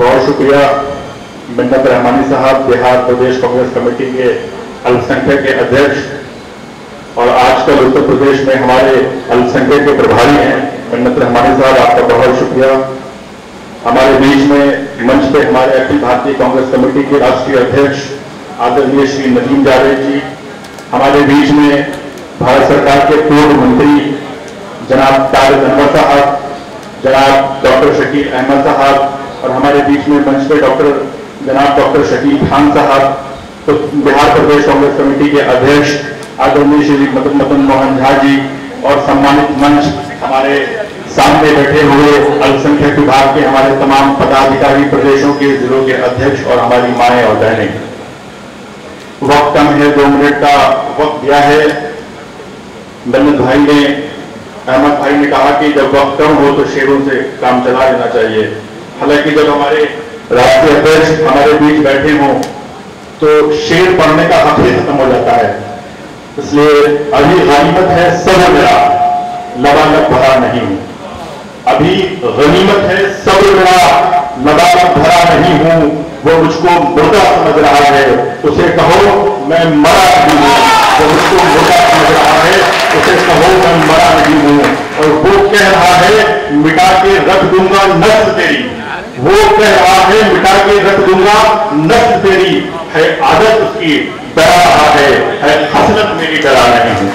बहुत शुक्रिया मिन्नत रहमानी साहब, बिहार प्रदेश कांग्रेस कमेटी के अल्पसंख्यक के अध्यक्ष और आजकल उत्तर प्रदेश में हमारे अल्पसंख्यक के प्रभारी हैं मिन्नत रहमानी साहब, आपका बहुत शुक्रिया। हमारे बीच में मंच पे हमारे अखिल भारतीय कांग्रेस कमेटी के राष्ट्रीय अध्यक्ष आदरणीय श्री नदीम जावेद जी, हमारे बीच में भारत सरकार के पूर्व मंत्री जनाब तारिक अनवर साहब, जनाब डॉक्टर शकील अहमद साहब और हमारे बीच में मंच पे जनाब डॉक्टर शकील खान साहब, तो बिहार प्रदेश कांग्रेस कमेटी के अध्यक्ष आदरणीय श्री मदन मोहन झा जी और सम्मानित मंच हमारे सामने बैठे हुए अल्पसंख्यक विभाग के हमारे तमाम पदाधिकारी, प्रदेशों के जिलों के अध्यक्ष और हमारी माएं और बहनें। वक्त कम है, 2 मिनट का वक्त दिया है। मिन्नत भाई ने, अहमद भाई ने कहा कि जब वक्त कम हो तो शेरों से काम चला लेना चाहिए। हालांकि जब हमारे राष्ट्रीय अध्यक्ष हमारे बीच बैठे हों तो शेर पढ़ने का हक ही खत्म हो जाता है। इसलिए अभी गनीमत है सब्र मेरा, लबालब भरा नहीं हूं। अभी गनीमत है सब्र मेरा, लबालब भरा नहीं हूं। वो मुझको मुर्दा समझ रहा है, उसे कहो मैं मरा नहीं हूं। वो मुझको मुर्दा समझ रहा है, उसे कहो मैं मरा नहीं हूं। और वो कह रहा है मिटा के रख दूंगा नस्ल तेरी, वो कह रहा है मिटा के रख दूंगा नस्ल तेरी। है आदत उसकी डरा रहा है हसरत मेरी डरा नहीं हूं।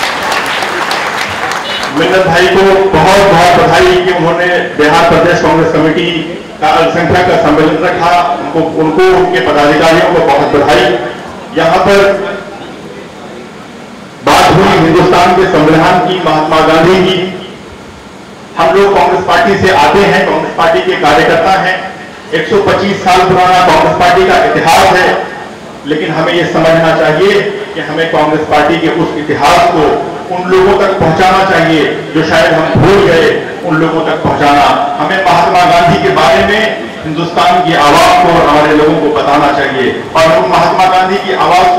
मिन्नत भाई को बहुत बहुत बधाई कि उन्होंने बिहार प्रदेश कांग्रेस कमेटी का अल्पसंख्यक का सम्मेलन रखा। उनको उनके पदाधिकारियों को बहुत बधाई। यहां पर बात हुई हिंदुस्तान के संविधान की, महात्मा गांधी की। हम लोग कांग्रेस पार्टी से आते हैं, कांग्रेस पार्टी के कार्यकर्ता हैं। 125 साल पुराना कांग्रेस पार्टी का इतिहास है, लेकिन हमें यह समझना चाहिए कि हमें कांग्रेस पार्टी के उस इतिहास को उन लोगों तक पहुंचाना चाहिए जो शायद हम भूल गए, उन लोगों तक पहुंचाना। हमें महात्मा गांधी के बारे में हिंदुस्तान की आवाज को हमारे लोगों को बताना चाहिए। और हम महात्मा गांधी की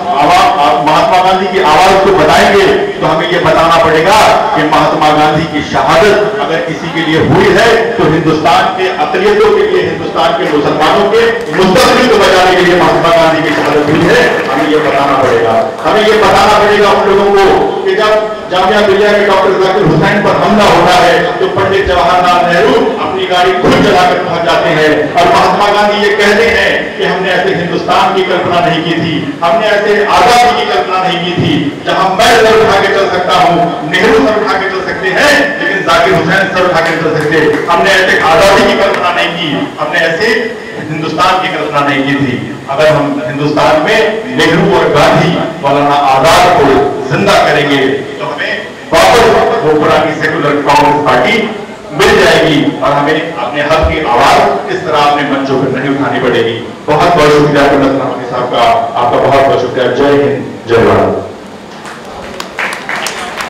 आवाज को बताएंगे तो हमें यह बताना पड़ेगा कि महात्मा गांधी की शहादत अगर किसी के लिए हुई है तो हिंदुस्तान के अक़लियतों के लिए, हिंदुस्तान के मुसलमानों के मुस्तक़बिल को बचाने के लिए महात्मा गांधी की शहादत हुई है। हमें यह बताना पड़ेगा। हमें यह बताना पड़ेगा उन लोगों को कि जब जामिया मिलिया के डॉक्टर जाकिर हुसैन पर हमला होता है तो पंडित जवाहरलाल नेहरू अपनी गाड़ी खुद चलाकर पहुंच जाते हैं और महात्मा गांधी ये कहते हैं कि हमने ऐसे हिंदुस्तान की कल्पना नहीं की थी, हमने ऐसे आजादी की कल्पना नहीं की थी जहां मैं सर उठा के चल सकता हूं, नेहरू सर उठा के चल सकते हैं, लेकिन जाकिर हुसैन सर उठा के चल सकते। हमने ऐसे आजादी की कल्पना नहीं की, हमने ऐसे हिंदुस्तान की कल्पना नहीं की थी। अगर हम हिंदुस्तान में नेहरू और गांधी, मौलाना आजाद को जिंदा करेंगे तो हमें वापस वो पुरानी सेकुलर कांग्रेस पार्टी मिल जाएगी और हमें अपने हक की आवाज इस तरह अपने मंचों पर नहीं उठानी पड़ेगी। बहुत बहुत शुक्रिया मिन्नत रहमानी साहब का, आपका बहुत बहुत शुक्रिया। जय हिंद, जय भारत।